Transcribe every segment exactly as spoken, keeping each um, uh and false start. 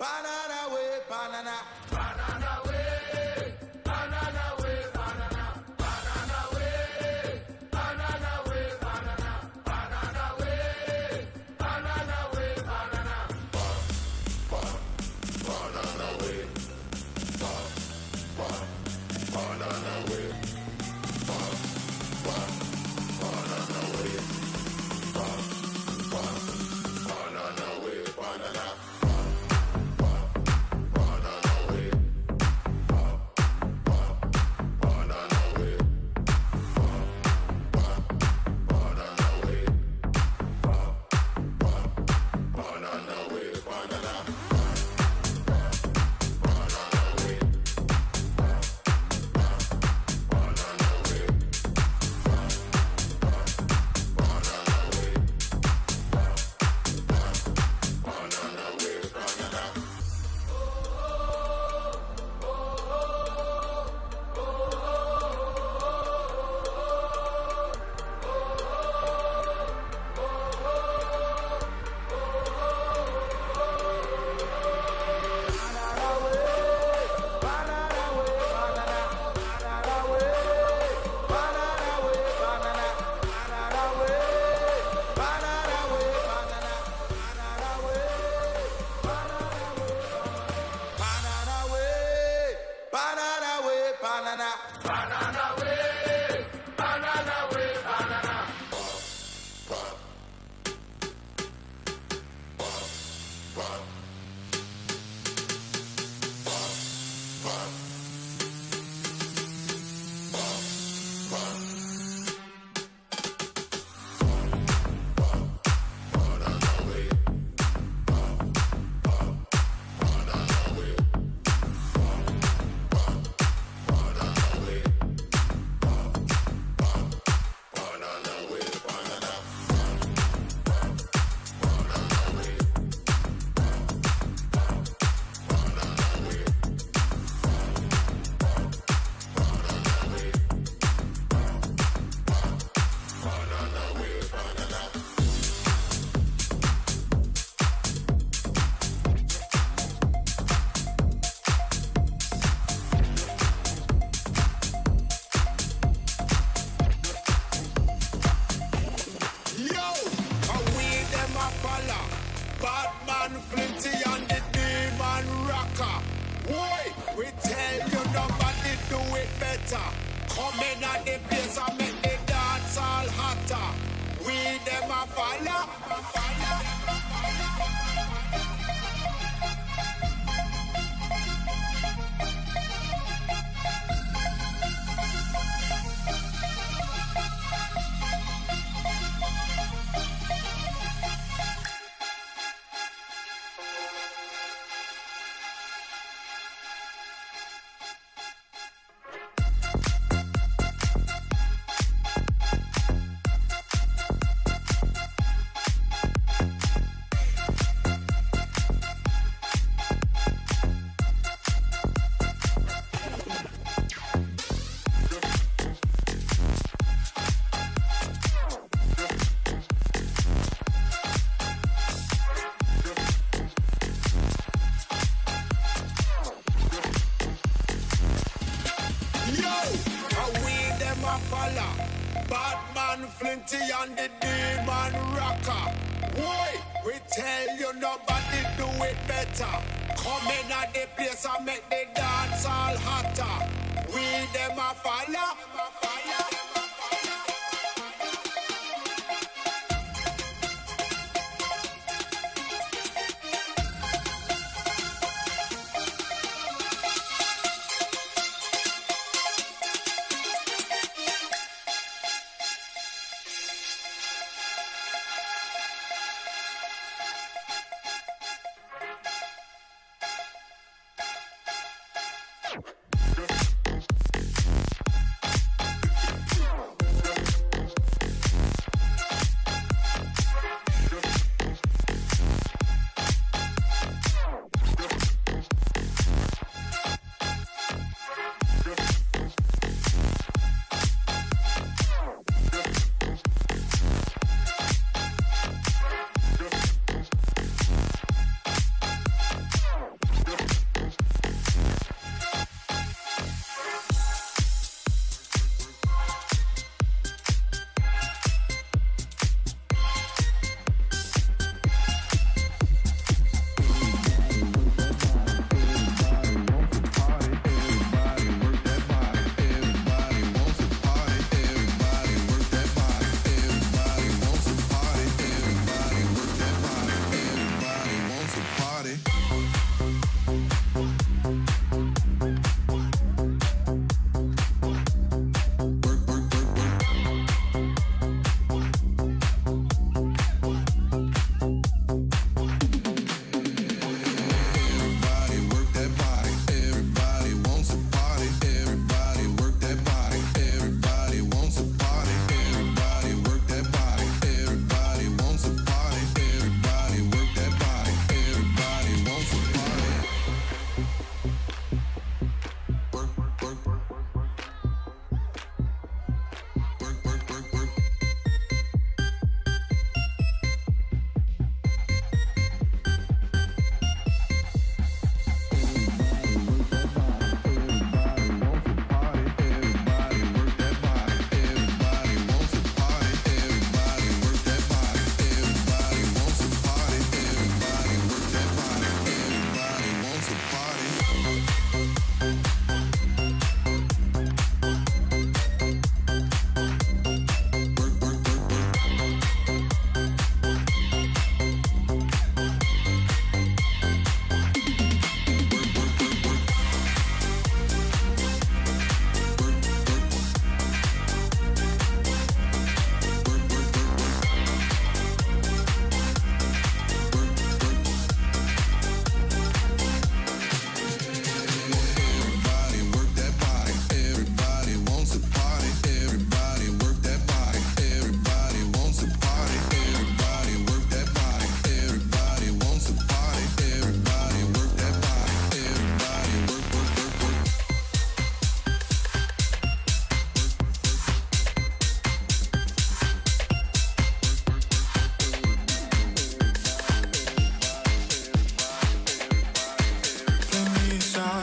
banana way, banana. Banana way, banana way, banana. Banana way, banana way, banana. Banana way, banana way, banana. Ba, ba, banana way. Ba, ba, banana way. Ba, ba, banana way. Ba, ba, banana way, banana.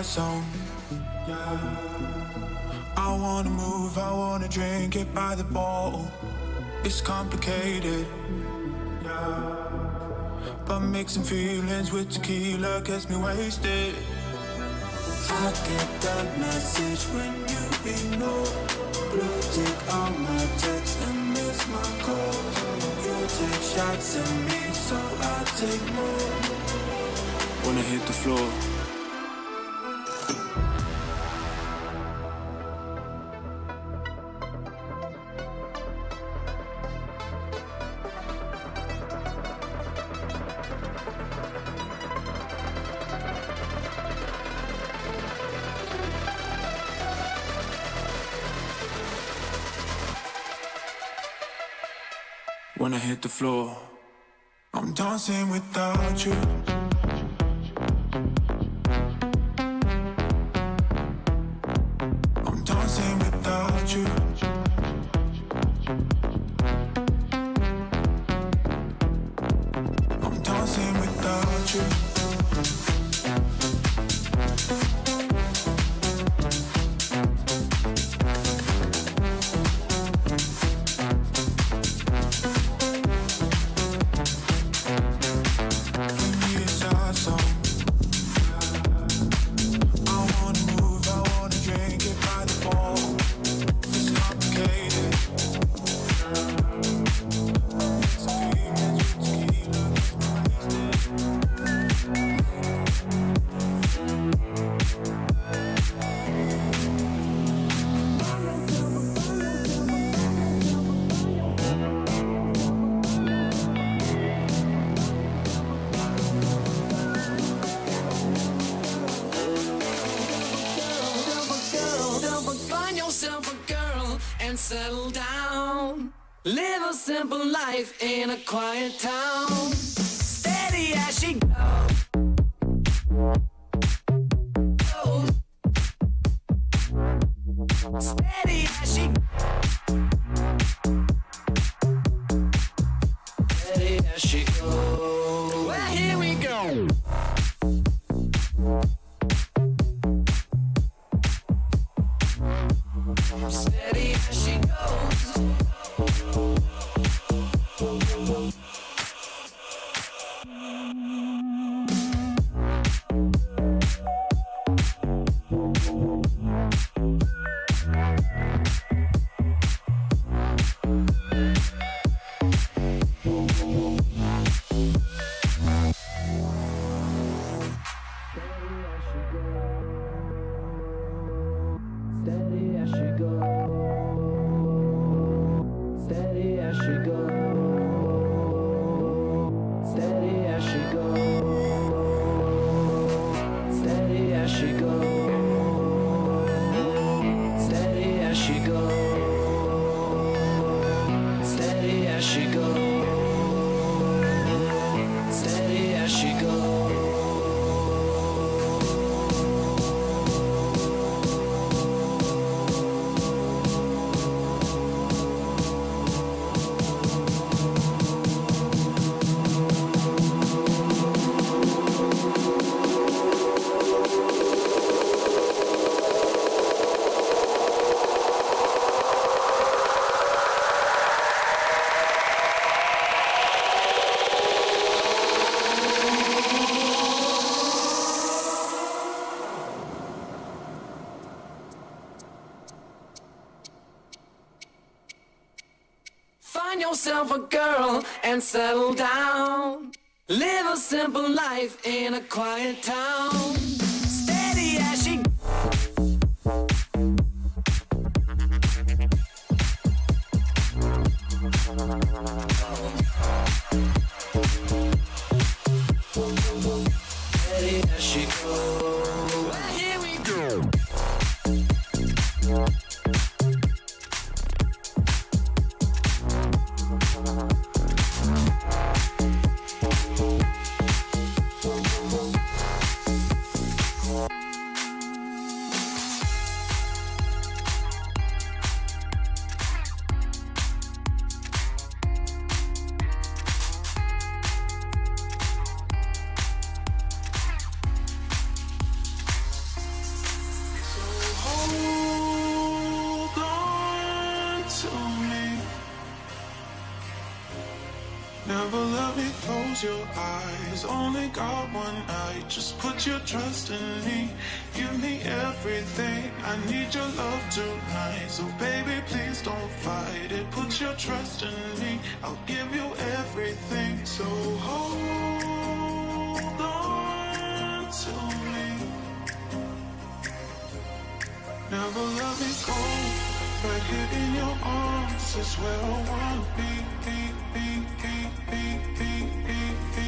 zone. Yeah. I wanna move, I wanna drink it by the bottle. It's complicated, yeah. But mixing feelings with tequila gets me wasted. I get that message when you ignore. Blue tick on my text and miss my calls. You take shots at me, so I take more. Wanna hit the floor. When I hit the floor, I'm dancing without you. I'm dancing without you. I'm dancing without you. Settle down, live a simple life in a quiet town. Steady as she goes. Steady as she Steady as she goes. Well, here we go. Steady as she goes. Find yourself a girl and settle down. Live a simple life in a quiet town. Steady as she Steady as she goes. Well, here we go. close your eyes. Only got one night, just put your trust in me. Give me everything, I need your love tonight. So baby, please don't fight it, put your trust in me. I'll give you everything, so hold on to me. Never let me go, right here in your arms is where I wanna be, be, be, be, be, be, be, be.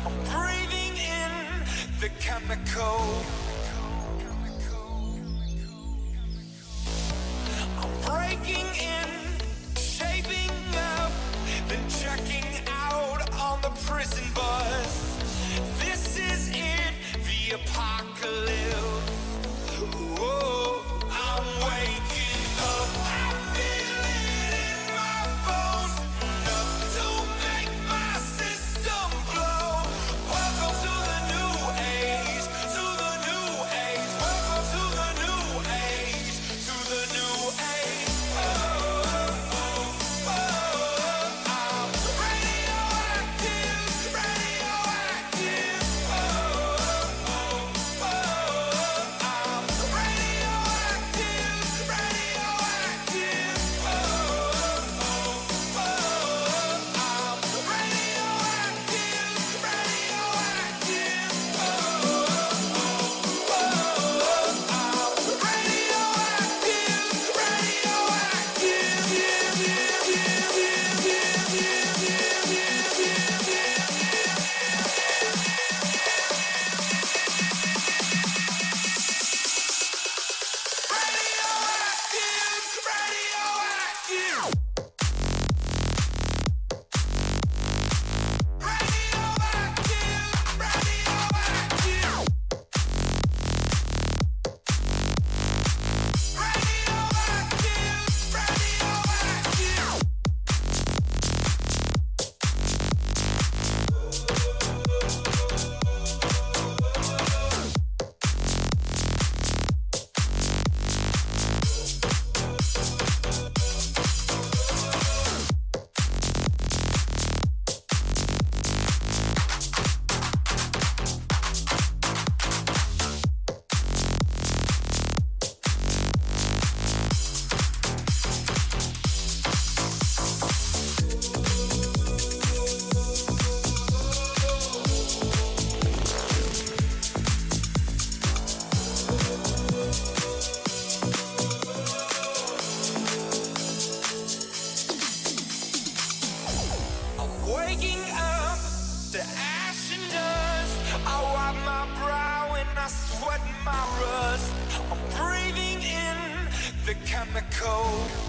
I'm breathing in the chemical. I'm breaking in, shaping up, then checking out on the prison bus. This is it, the apocalypse. Whoa, I'm waking up. I feel it in my bones, enough to make my system blow. Welcome to the new age, to the new age. Welcome to the new age, to the new age. Oh, oh, oh, oh. I'm radioactive, radioactive. Oh, oh, oh, oh. I'm radioactive, radioactive. Oh, oh, oh, oh. I'm radioactive, radioactive. Oh, oh, oh, oh. I'm radioactive, radioactive. Yeah, yeah, yeah, yeah, yeah, yeah, yeah, yeah, radioactive, radioactive. Radioactive, radioactive. Radioactive, radioactive. I'm waking up to ash and dust. I wipe my brow and I sweat my rust. I'm breathing in the chemical.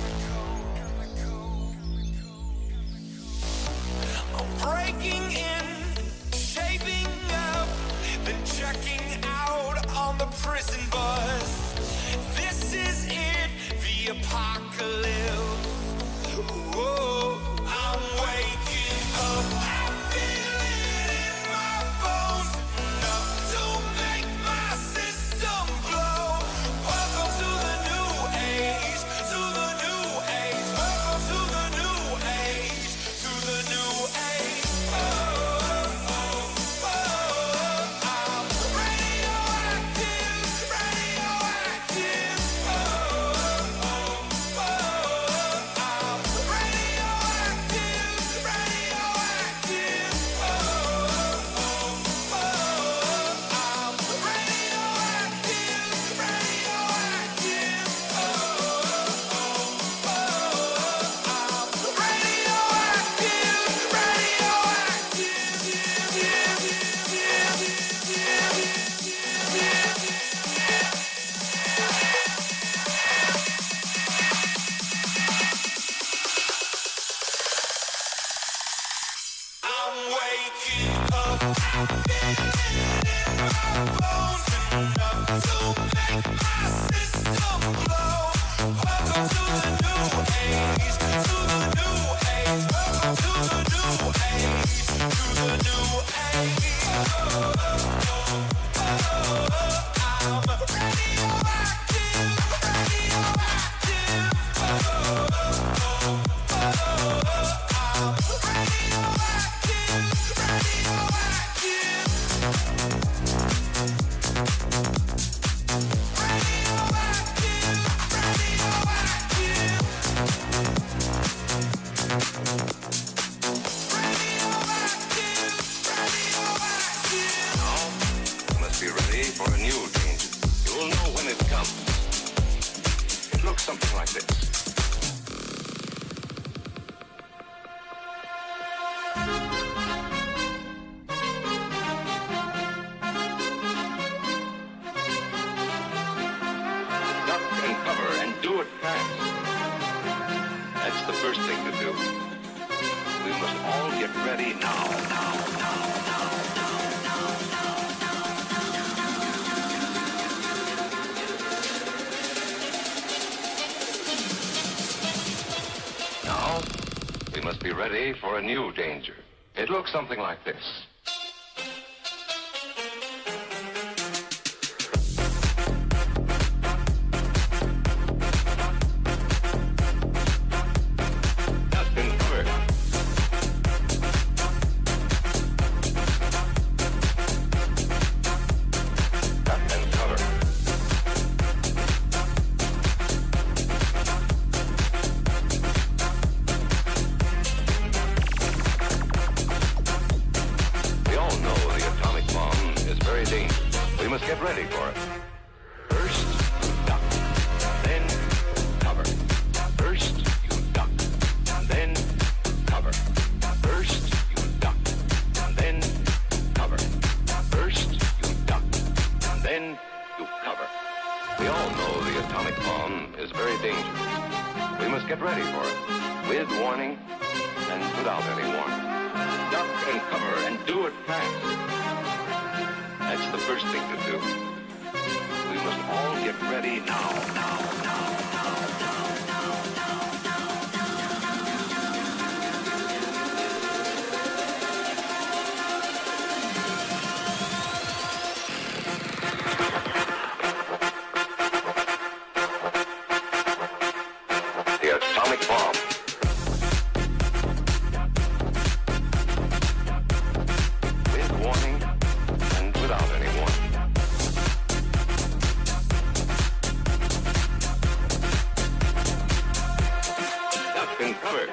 I'm breaking in, shaping up, then checking out on the prison bus. This is it, the apocalypse. Whoa, I'm waking up. I feel it in my bones, enough to make my system blow. Welcome to the new age, to the new age. Welcome to the new age, to the new age. Oh, oh, oh, oh. I'm radioactive, radioactive. Oh, oh, oh, oh. I'm radioactive, radioactive. Oh, oh, oh, oh. I'm radioactive, radioactive. Oh, oh, oh, oh. I'm radioactive, radioactive. Yeah, yeah, yeah, yeah, yeah, yeah, yeah. I'm waking up. I feel it in my bones, enough to make my system blow. Welcome to the new age, to the new age. Welcome to the new age, to the new age. Oh, oh, oh, oh. I'm radioactive, radioactive. Oh, oh, oh, oh. I'm radioactive, radioactive. You must be ready for a new danger. You will know when it comes. It looks something like this. first thing to do. We must all get ready now, now, now, now, now, now, now. Now, we must be ready for a new danger. It looks something like this. Get ready for it. First, duck, then cover. First, you duck, then cover. First, you duck, then cover. First, you duck, then you cover. We all know the atomic bomb is very dangerous. We must get ready for it, with warning and without any warning. Duck and cover and do it fast. That's the first thing to do. We must all get ready now, now, now, now, now, now, now, now. The atomic bomb. With warning and without any warning. Duck and cover.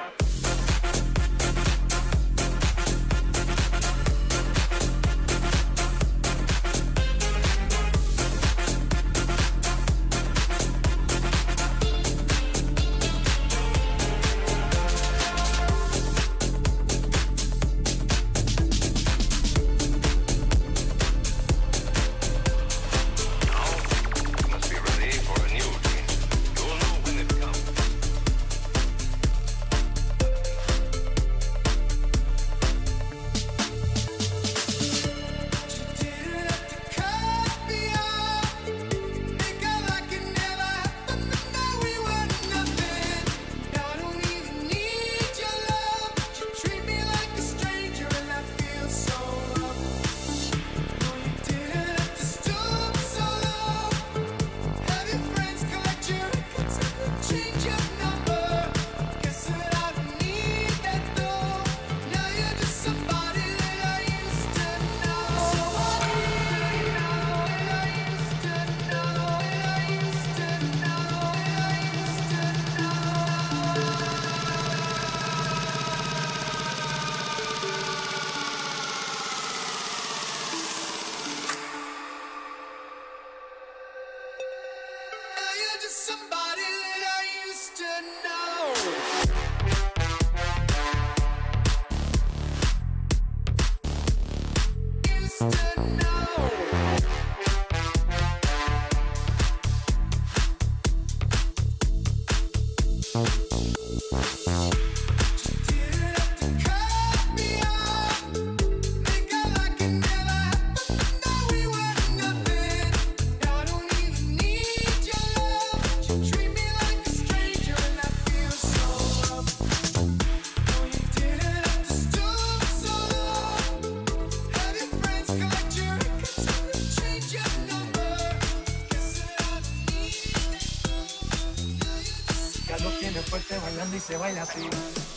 Y se baila así.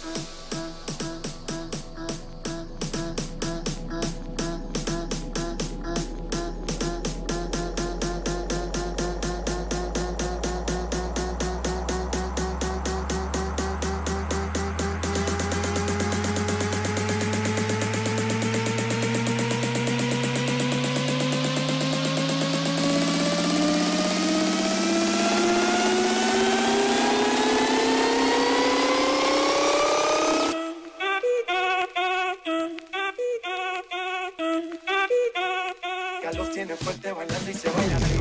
Carlos tiene fuerte bailando y se baila así.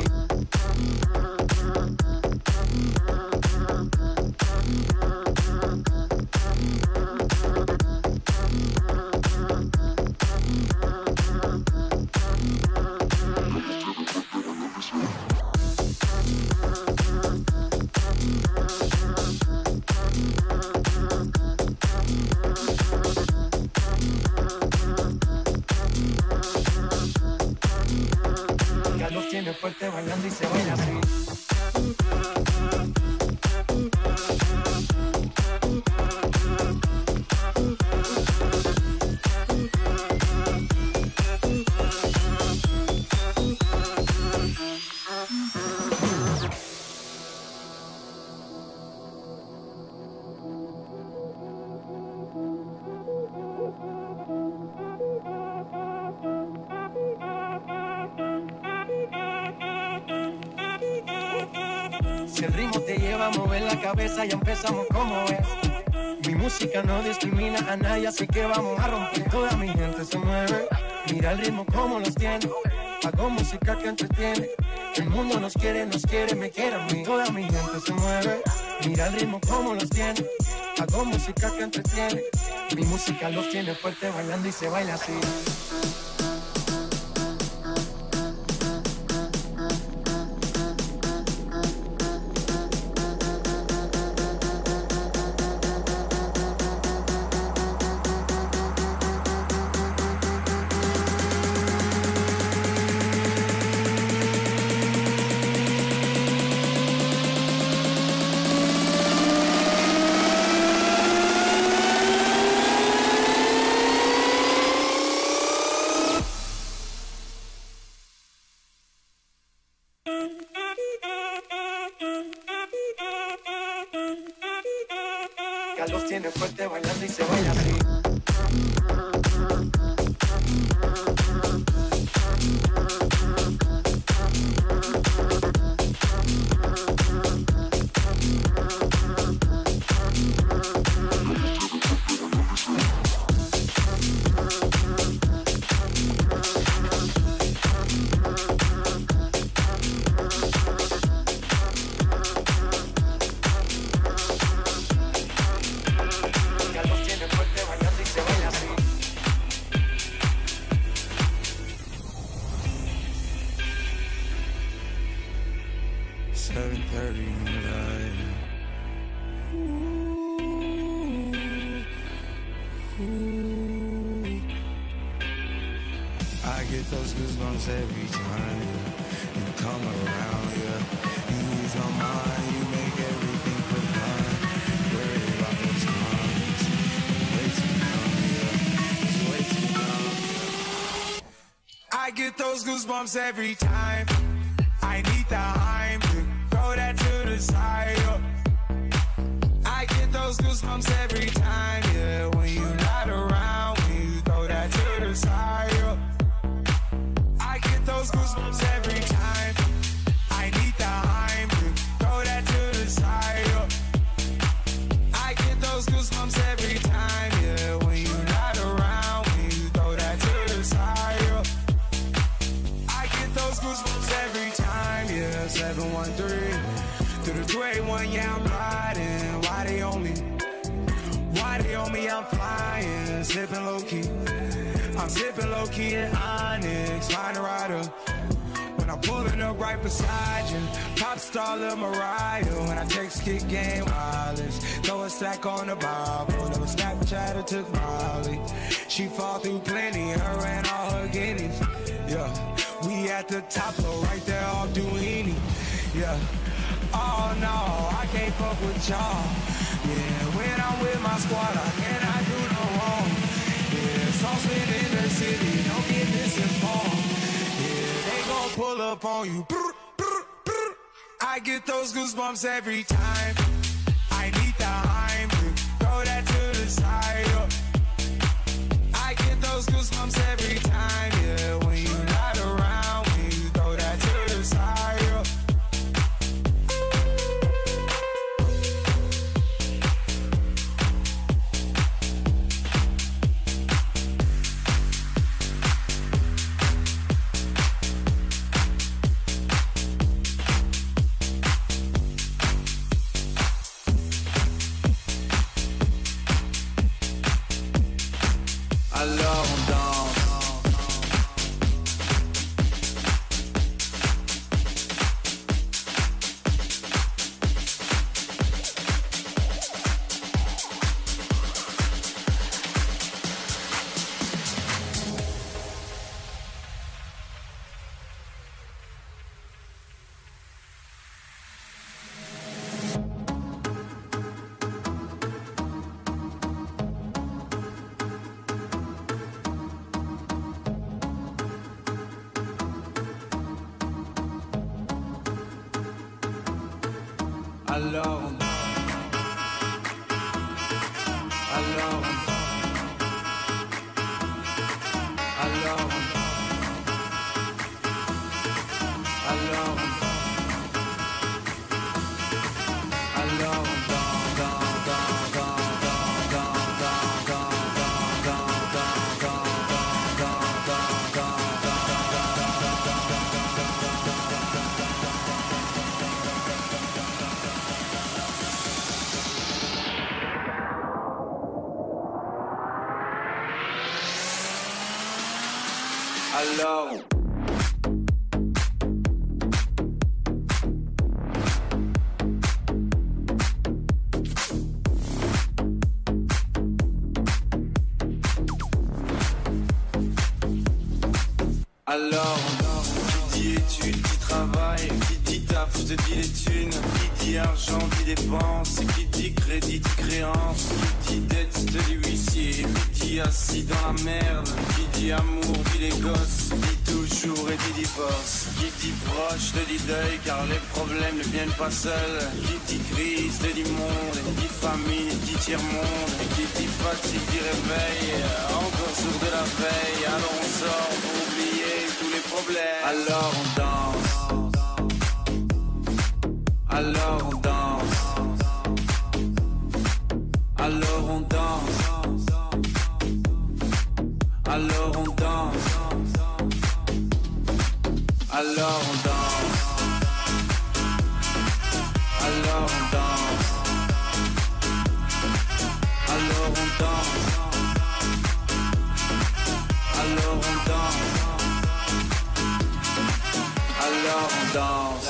fuerte bailando y se baila así. Si el ritmo te lleva a mover la cabeza, ya empezamos como es. Mi música no discrimina a nadie, así que vamos a romper. Toda mi gente se mueve, mira el ritmo como los tiene. Hago música que entretiene. El mundo nos quiere, nos quiere, me quiere a mí. Toda mi gente se mueve, mira el ritmo como los tiene. Hago música que entretiene. Mi música los tiene fuerte bailando y se baila así. Carlos tiene fuerte bailando y se baila así. seven thirty in the night. Ooh, ooh. I get those goosebumps every time you come around, yeah. You ease my mind, you make everything feel fine. Worry about those comments, way too numb, yeah. It's way too numb, yeah. I get those goosebumps every time. I need the Heimlich, throw that to the side, yeah. I get those goosebumps every time, yeah. When you're not around, when you throw that to the side, yeah. I get those goosebumps every time. I need the Heimlich, throw that to the side, yeah. I get those goosebumps every time, yeah. When you're not around, when you throw that to the side, yeah. I get those goosebumps every time, yeah. seven one three through the two eighty-one, yeah, I'm riding. Why they on me? Why they on me? I'm flying, sipping low key. I'm sipping low key in Onyx, find a rider. When I'm pulling up right beside you, pop star Lil Mariah. When I text kick game wireless, throw a stack on the Bible. Never Snapchat or took Molly. She fall through plenty, her and all her guineas. Yeah, we at the top floor, right there off Duini. Yeah, oh no, I can't fuck with y'all. Yeah, when I'm with my squad, I cannot do no wrong. Yeah, saucepan in the city, don't get misinformed. Yeah, they gon' pull up on you. Brr, brr, brr. I get those goosebumps every time. I need the Heimlich, throw that to the side. Yeah. I get those goosebumps every time, yeah. When you're not around, when you throw that to the side, yeah. Alors on danse. Alors on danse. Alors on danse. Alors on danse. Alors on danse, danse, danse, danse, danse, danse, danse, danse, danse, danse, danse, danse, alors Alors, qui dit études, qui travaille, qui dit taf, je te dis les thunes, qui dit argent, dit dépenses, qui dit crédit, dit créance, qui dit dette, te dit huissier, qui dit assis dans la merde, qui dit amour, dit les gosses, dit toujours et dit divorce, qui dit proche, te dit deuil, car les problèmes ne viennent pas seuls, qui dit crise, te dit monde, qui dit famine, dit tiers-monde, qui dit fatigue, dit réveil, encore sourd de la veille, alors on sort pour oublier tous les problèmes. Alors on danse. Alors on danse. Alors on danse. Alors on danse. Alors on danse. Alors on danse. Alors on danse. Alors on danse. Alors on danse.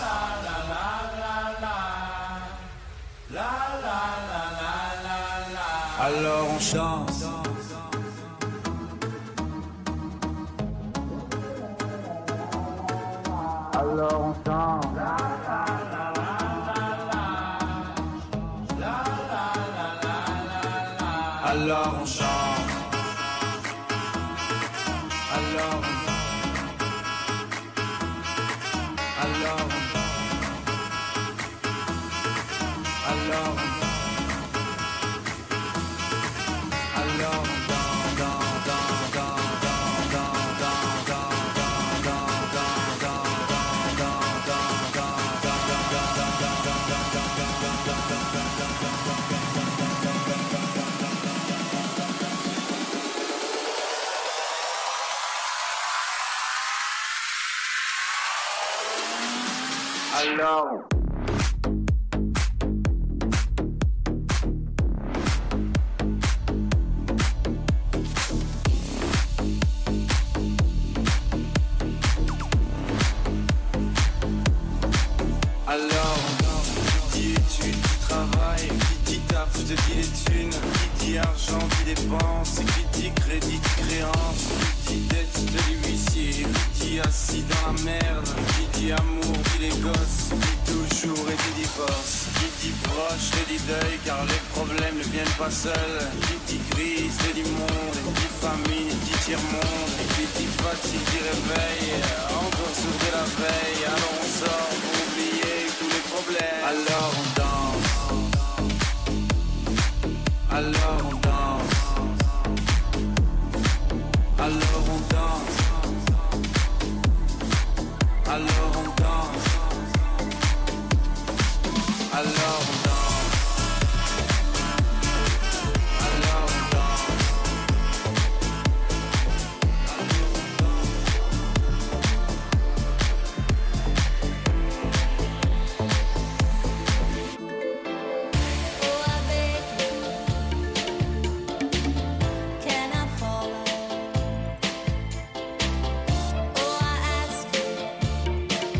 Alors on chante. Alors on chante. Alors on chante. Alors on Alors, alors, alors, dans, dans, dans, dans, alors. Alors, qui dit études, qui travaille, qui dit taf, je te dis les thunes, qui dit argent, qui dépense, qui dit crédit, qui créance, qui dit dette, je te dis huissier, qui dit assis dans la merde, qui dit amour, qui les gosses, qui dit toujours et qui divorce, qui dit proche, te dit deuil, car les problèmes ne viennent pas seuls, qui dit crise, te dit monde, qui dit famine, qui dit tiers-monde, qui dit fatigue, qui réveille, encore sourd de la veille, alors on sort pour oublier tous les problèmes. Alors on danse. Alors on danse. Alors on danse. Alors on danse. Alors on danse. Alors on danse. Oh, I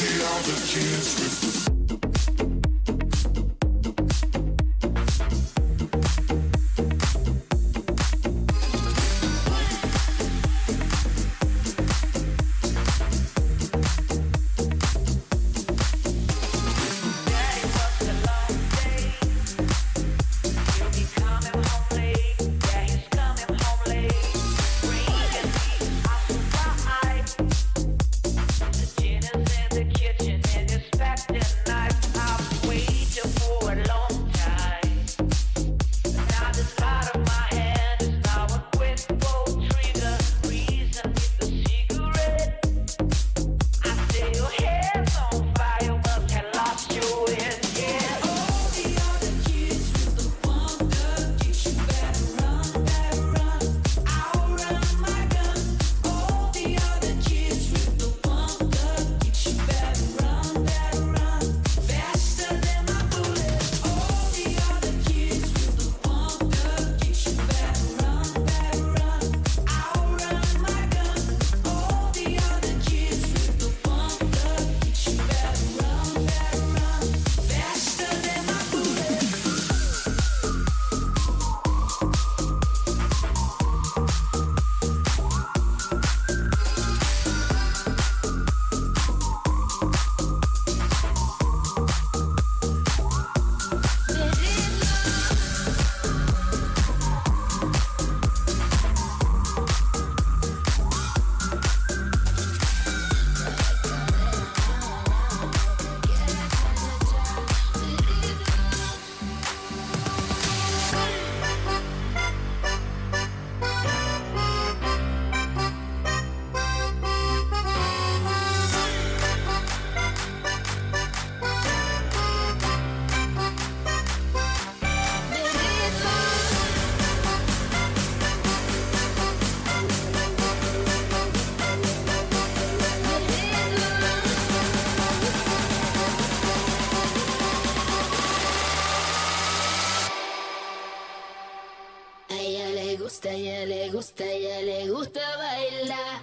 gusta, ella le gusta, ella le gusta bailar.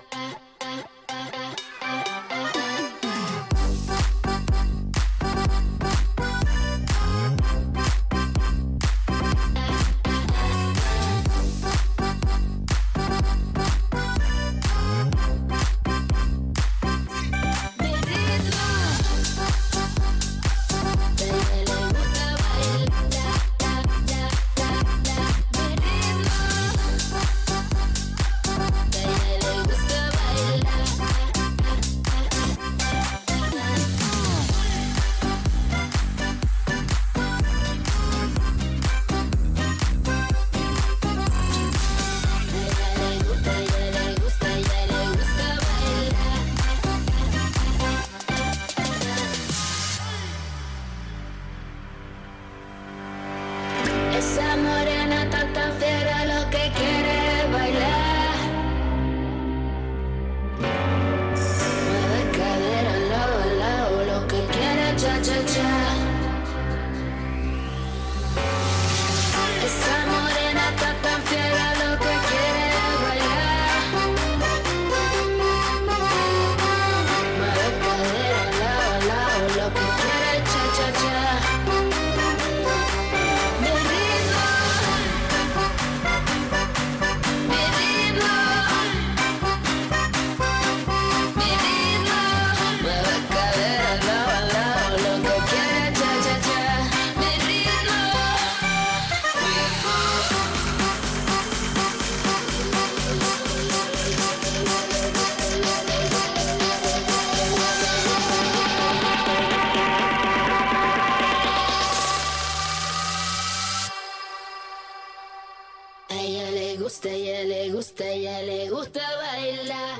Esa morena está tan fiera, lo que quiere es bailar. Mueve cadera al lado al lado, lo que quiere es cha cha cha. Esa morena está tan fiera, lo que quiere es bailar. Mueve cadera al lado al lado, lo que quiere es cha cha cha. A ella le gusta, a ella le gusta, a ella le gusta bailar.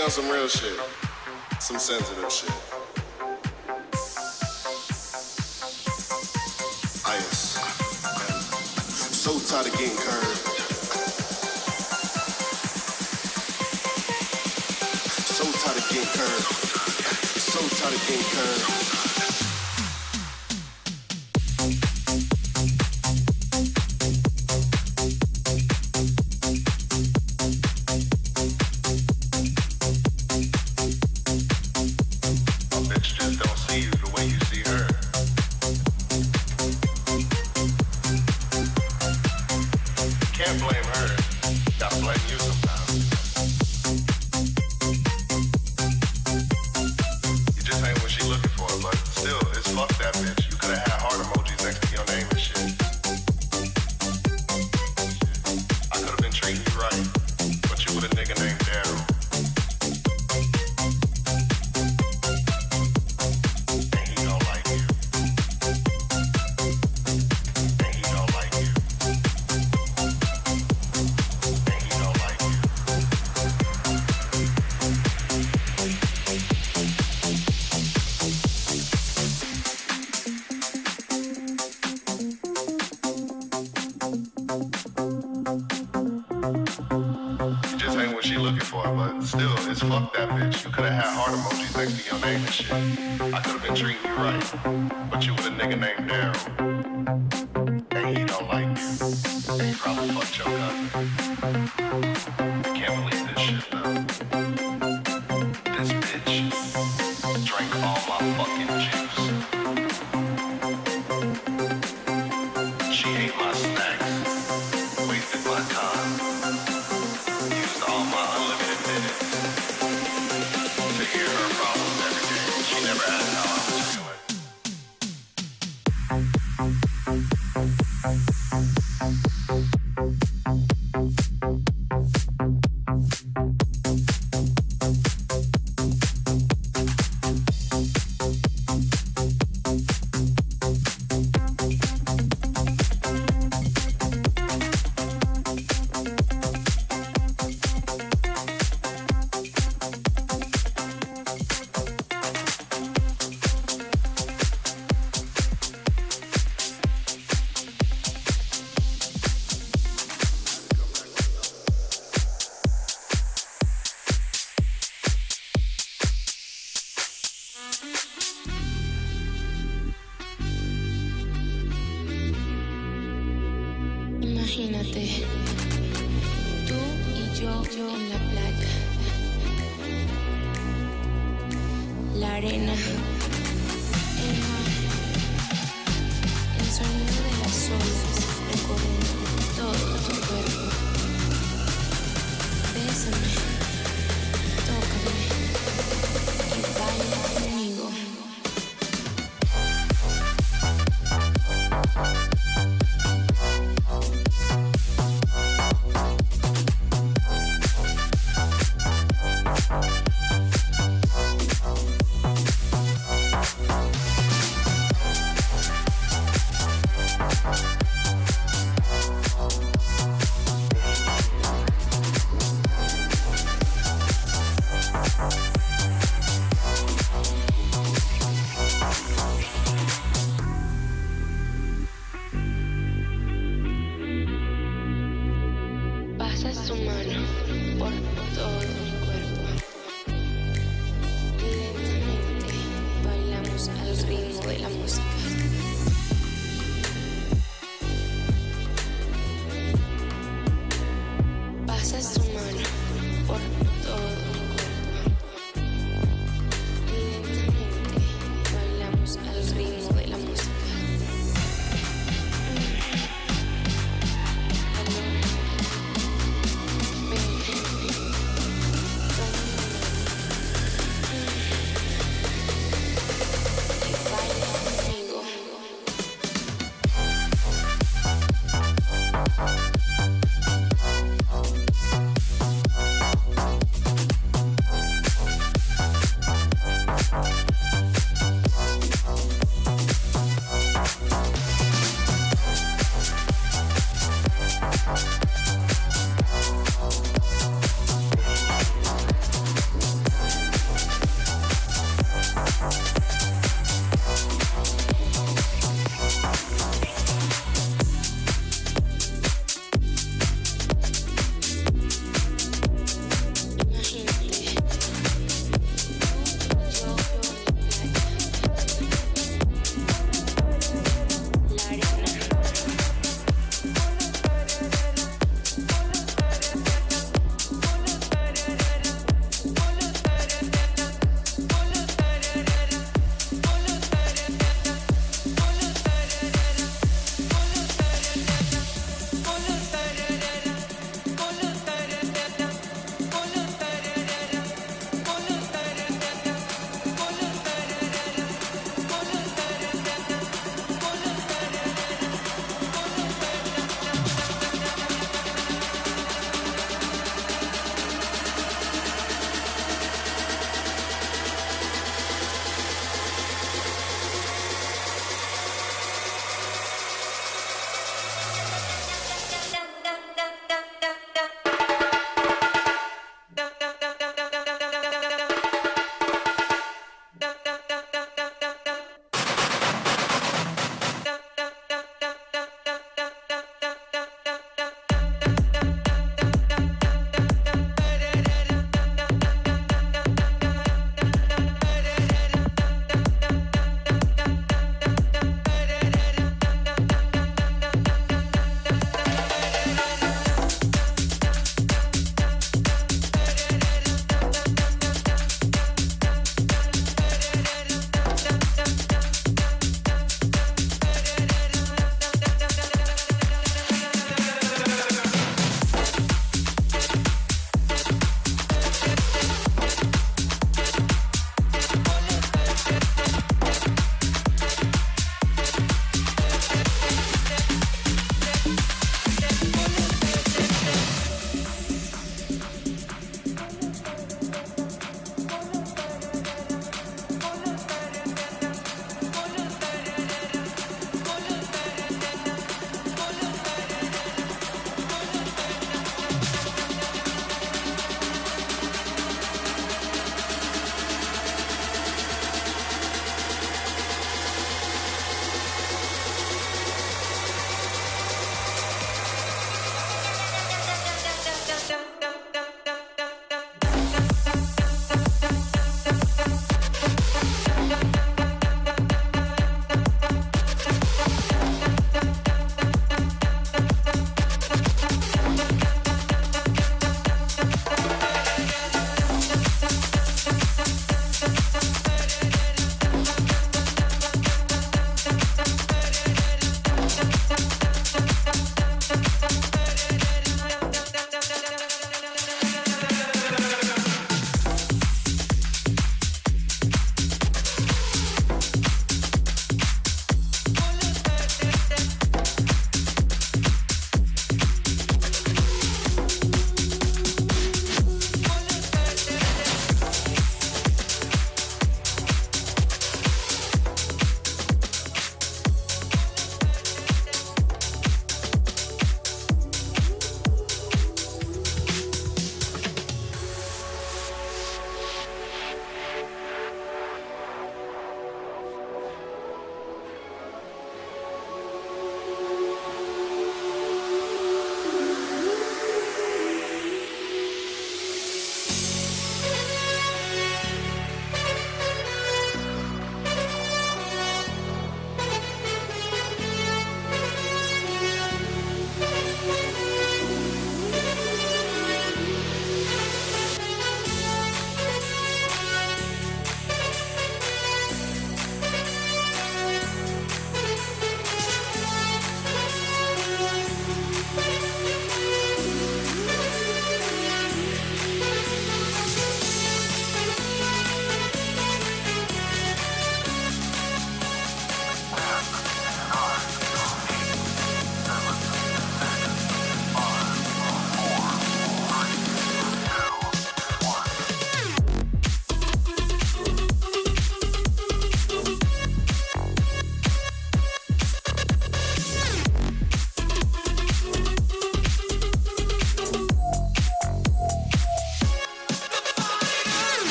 on some real shit. Some sensitive shit. Ice. So tired of getting curved. So tired of getting curved. So tired of getting curved. Imagínate, tú y yo, yo en la playa, la arena